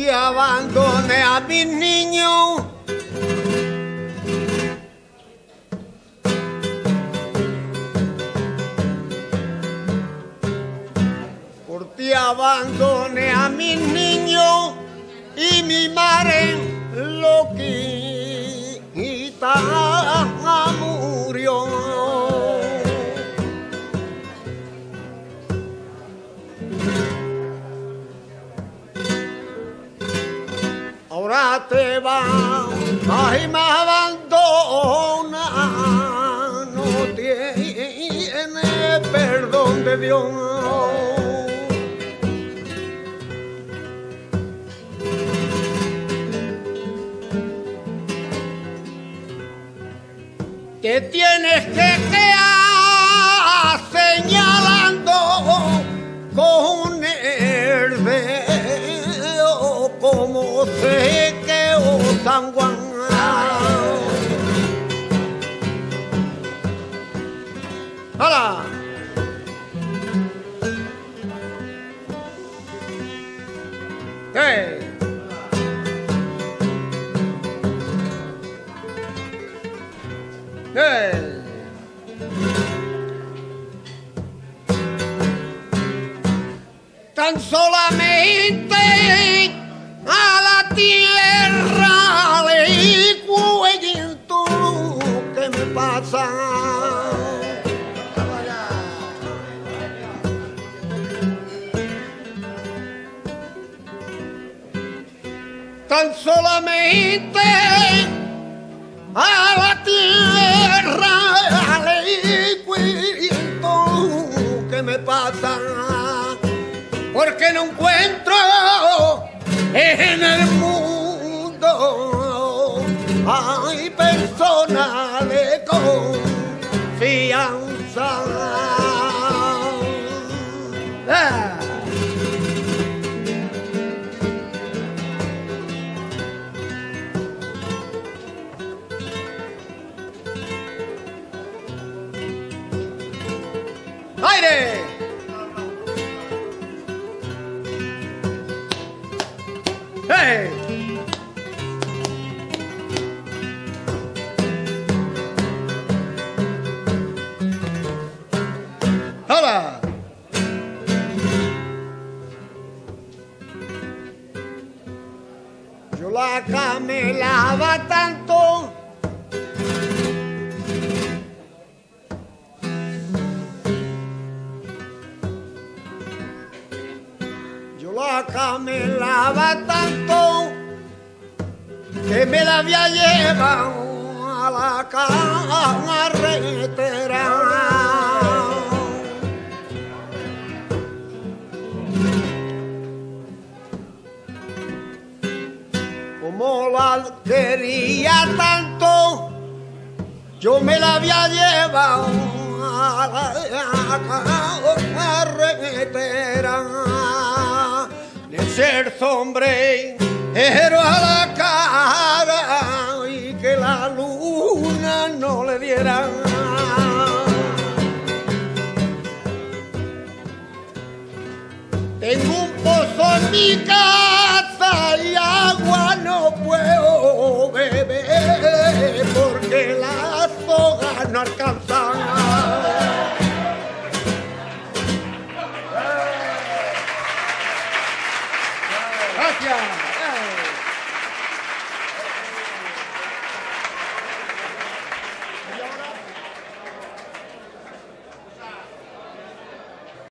y abandoné a mis niños. Por ti abandoné a mis niños y mi madre loquita murió. Ahora te vas, ay, me abandona, no tiene perdón de Dios. Te tienes que quedar señalando con el dedo como se quedó San Juan. ¡Hala! ¡Hey! ¡Hey! Tan solamente a la tierra le cuento que me pasa. Tan solamente a la tierra le cuento que me pasa, porque no encuentro en el mundo hay personas de confianza. ¡Aire! ¡Hey! ¡Hola! Yo la camelaba tanto la camelaba tanto que me la había llevado a la carretera. Como la quería tanto, yo me la había llevado a la carretera. Ser sombrero a la cara y que la luna no le diera. Tengo un pozo en mi casa y agua no puedo beber porque las sogas no alcanzan. Gracias.